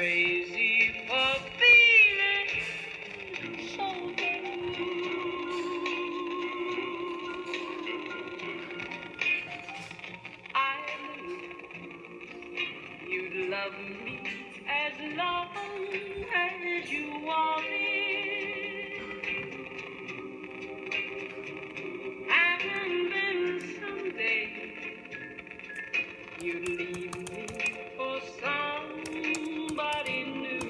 crazy for feeling so blue. I knew you'd love me as long as you wanted, and then someday you'd leave me for somebody new.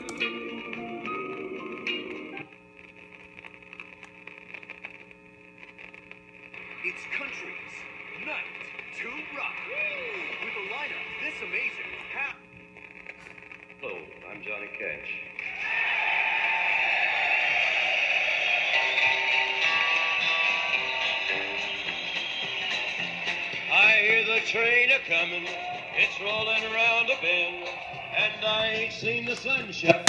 It's Country's Night to Rock. With a lineup this amazing. Hello, I'm Johnny Cash. I hear the train a-comin', it's rolling around a bend, and I ain't seen the sunshine.